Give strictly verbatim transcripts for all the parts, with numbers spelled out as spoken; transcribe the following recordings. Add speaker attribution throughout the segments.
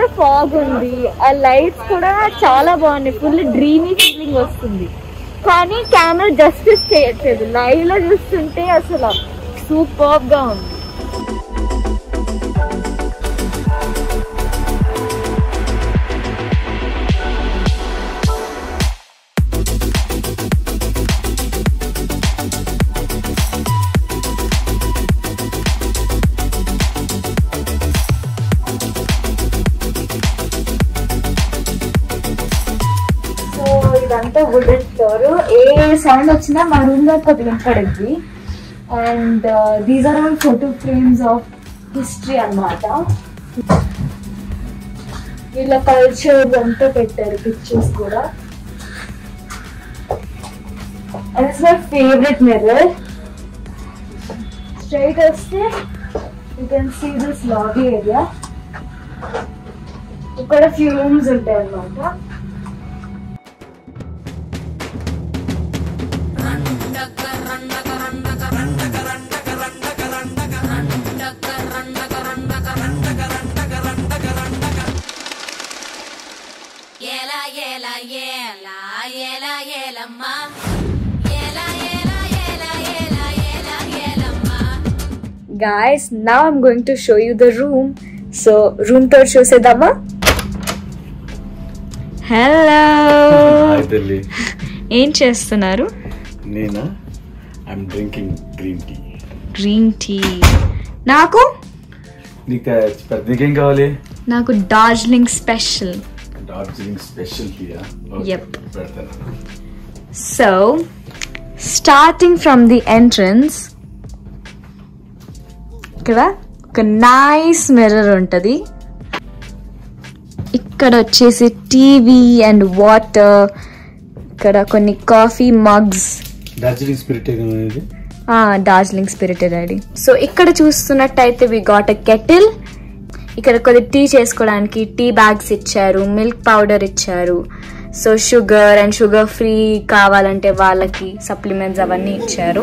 Speaker 1: Fog ఉంది, ఆ lights కూడా చాలా బాగున్నాయి, ఫుల్ డ్రీమీ ఫీలింగ్ వస్తుంది. కానీ కెమెరా జస్టిస్ చేయట్లేదు, లైవ్ లో చూస్తుంటే అసలు సూపర్ గా ఉంది. ఇదంతా వుడెన్ ఫ్లోర్, ఏ సౌండ్ వచ్చినా మా రూమ్ లో కొద్దిగా వినపడుద్ది. And these are all photo frames of history అన్నమాట. వీళ్ళ కల్చర్ అంతా పెట్టారు, పిక్చర్స్ కూడా. And it's my favourite mirror. Straight వస్తే you can see this lobby area. ఇక్కడ ఫ్యూ రూమ్స్ ఉంటాయి అన్నమాట. Guys, now I'm going to show you the room. So, room tour చూసేద్దామా? హలో.
Speaker 2: హాయ్ ఢిల్లీ.
Speaker 1: ఏం చేస్తున్నారు?
Speaker 2: నేనా? I'm drinking green tea.
Speaker 1: Green tea. నాకు?
Speaker 2: నీకు నీకేం కావాలి?
Speaker 1: నాకు డార్జిలింగ్ స్పెషల్.
Speaker 2: డార్జిలింగ్ స్పెషల్ టీయా?
Speaker 1: Yep.
Speaker 2: పెడతాను.
Speaker 1: So, starting from the entrance, ఇక్కడ ఒక నైస్ మిర్రర్ ఉంటుంది. ఇక్కడ వచ్చేసి టీవీ అండ్ వాటర్, ఇక్కడ కొన్ని కాఫీ మగ్స్.
Speaker 2: డార్జిలింగ్ స్పిరిట్ అనేది
Speaker 1: డార్జిలింగ్ స్పిరిటెడ్ ఐడి. సో ఇక్కడ చూస్తున్నట్టయితే వి గాట్ ఎ కెటిల్. ఇక్కడ కొద్ది టీ చేసుకోవడానికి టీ బ్యాగ్స్ ఇచ్చారు, మిల్క్ పౌడర్ ఇచ్చారు. So sugar and sugar free కావాలంటే వాళ్ళకి సప్లిమెంట్స్ అవన్నీ ఇచ్చారు.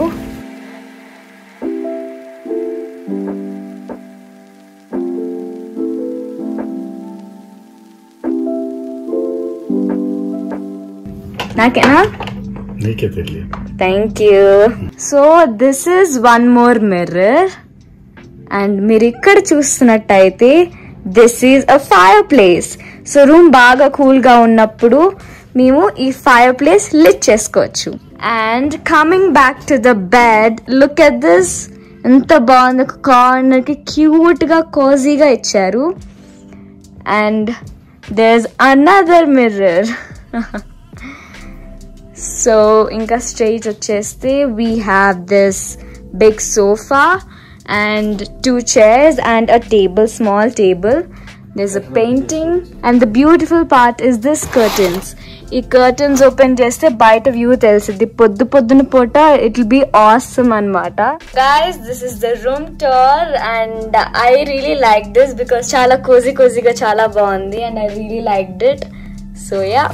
Speaker 1: నాకేనా?
Speaker 2: నీకే తెలియ.
Speaker 1: Thank you. So this is one more mirror. And మీరు ఇక్కడ చూస్తున్నట్టయితే this is a fireplace. So room బాగా కూల్ గా ఉన్నప్పుడు మేము ఈ ఫైర్ ప్లేస్ లిట్ చేసుకోవచ్చు. And coming back to the bed, look at this. ఎంత బాగుంది, ఒక కార్నర్ కి క్యూట్ గా కోజీగా ఇచ్చారు. And there is another mirror. So ఇంకా స్ట్రైట్ వచ్చేస్తే we have this big sofa and two chairs and a table, small table. There's a painting and the beautiful part is this curtains. ఈ curtains open చేస్తే బయట view తెలుస్తుంది. పొద్దు పొద్దున పూట it will be awesome అన్నమాట. Guys, this is the room tour and I really like this because చాలా cozy cozy గా చాలా బాగుంది and I really liked it. So yeah.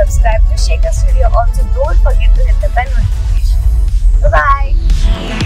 Speaker 1: subscribe to Shekhar Studio. Also, don't forget to hit the bell notification. Bye bye.